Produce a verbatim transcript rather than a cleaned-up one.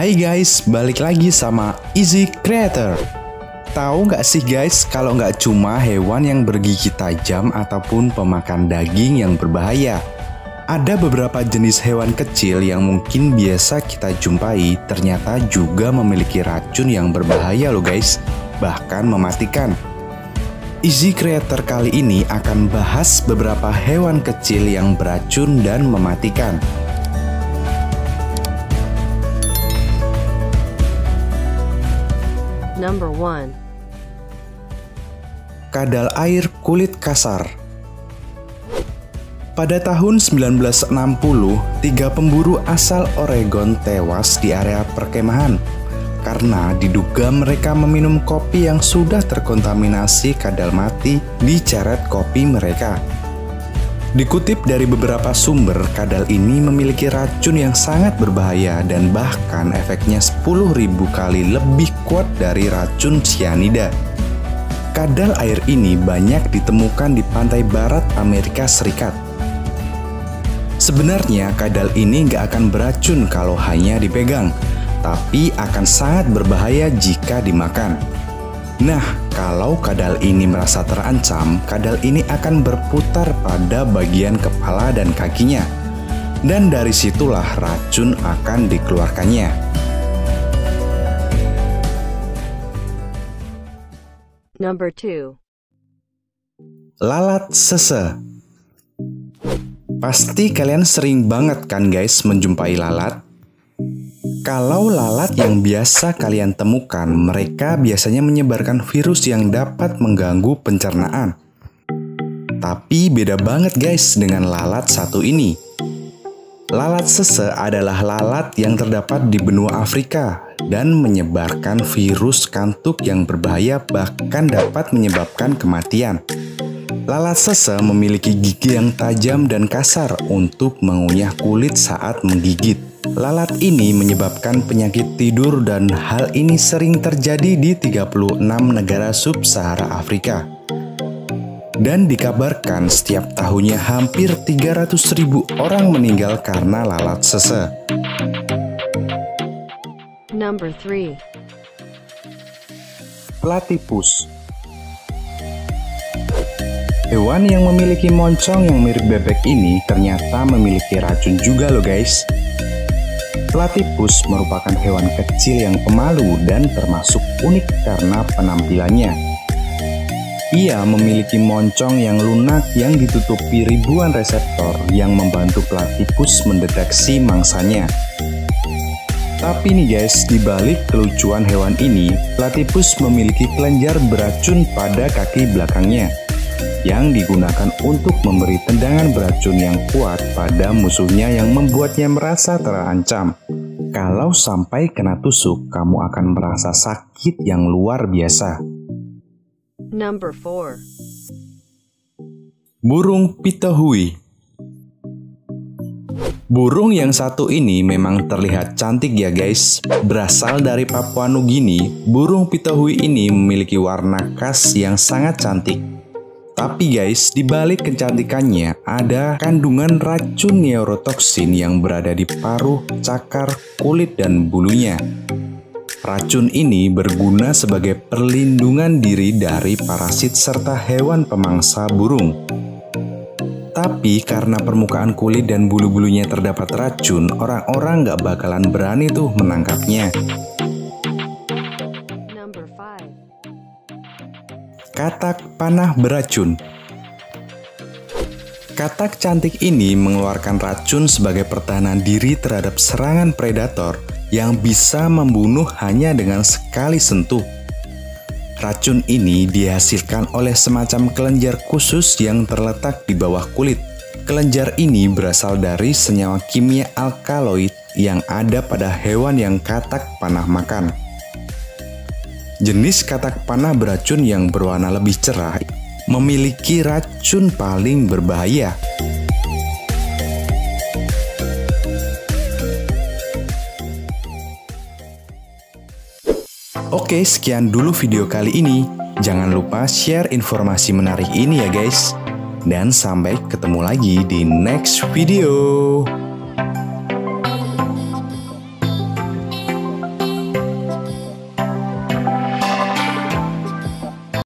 Hai guys, balik lagi sama Easy Creator. Tahu nggak sih guys, kalau nggak cuma hewan yang bergigi tajam ataupun pemakan daging yang berbahaya, ada beberapa jenis hewan kecil yang mungkin biasa kita jumpai ternyata juga memiliki racun yang berbahaya loh guys, bahkan mematikan. Easy Creator kali ini akan bahas beberapa hewan kecil yang beracun dan mematikan. Number one. Kadal air kulit kasar. Pada tahun sembilan belas enam puluh, tiga pemburu asal Oregon tewas di area perkemahan karena diduga mereka meminum kopi yang sudah terkontaminasi kadal mati di ceret kopi mereka. Dikutip dari beberapa sumber, kadal ini memiliki racun yang sangat berbahaya dan bahkan efeknya sepuluh ribu kali lebih kuat dari racun cyanida. Kadal air ini banyak ditemukan di pantai barat Amerika Serikat. Sebenarnya kadal ini nggak akan beracun kalau hanya dipegang, tapi akan sangat berbahaya jika dimakan. Nah, kalau kadal ini merasa terancam, kadal ini akan berputar pada bagian kepala dan kakinya. Dan dari situlah racun akan dikeluarkannya. Number two. Lalat sese. Pasti kalian sering banget kan guys menjumpai lalat? Kalau lalat yang biasa kalian temukan, mereka biasanya menyebarkan virus yang dapat mengganggu pencernaan. Tapi beda banget guys dengan lalat satu ini. Lalat sese adalah lalat yang terdapat di benua Afrika dan menyebarkan virus kantuk yang berbahaya, bahkan dapat menyebabkan kematian. Lalat sese memiliki gigi yang tajam dan kasar untuk mengunyah kulit saat menggigit. Lalat ini menyebabkan penyakit tidur dan hal ini sering terjadi di tiga puluh enam negara sub-Sahara Afrika. Dan dikabarkan setiap tahunnya hampir tiga ratus ribu orang meninggal karena lalat sese. Number three. Platypus. Hewan yang memiliki moncong yang mirip bebek ini ternyata memiliki racun juga loh guys. Platypus merupakan hewan kecil yang pemalu dan termasuk unik karena penampilannya. Ia memiliki moncong yang lunak yang ditutupi ribuan reseptor yang membantu platypus mendeteksi mangsanya. Tapi nih guys, di balik kelucuan hewan ini, platypus memiliki kelenjar beracun pada kaki belakangnya yang digunakan untuk memberi tendangan beracun yang kuat pada musuhnya yang membuatnya merasa terancam. Kalau sampai kena tusuk, kamu akan merasa sakit yang luar biasa. Number four. Burung pitohui. Burung yang satu ini memang terlihat cantik ya guys. Berasal dari Papua Nugini, burung pitohui ini memiliki warna khas yang sangat cantik. Tapi guys, di balik kecantikannya ada kandungan racun neurotoksin yang berada di paruh, cakar, kulit, dan bulunya. Racun ini berguna sebagai perlindungan diri dari parasit serta hewan pemangsa burung. Tapi karena permukaan kulit dan bulu-bulunya terdapat racun, orang-orang nggak bakalan berani tuh menangkapnya. Katak panah beracun. Katak cantik ini mengeluarkan racun sebagai pertahanan diri terhadap serangan predator yang bisa membunuh hanya dengan sekali sentuh. Racun ini dihasilkan oleh semacam kelenjar khusus yang terletak di bawah kulit. Kelenjar ini berasal dari senyawa kimia alkaloid yang ada pada hewan yang katak panah makan. Jenis katak panah beracun yang berwarna lebih cerah memiliki racun paling berbahaya. Oke, sekian dulu video kali ini. Jangan lupa share informasi menarik ini ya guys. Dan sampai ketemu lagi di next video.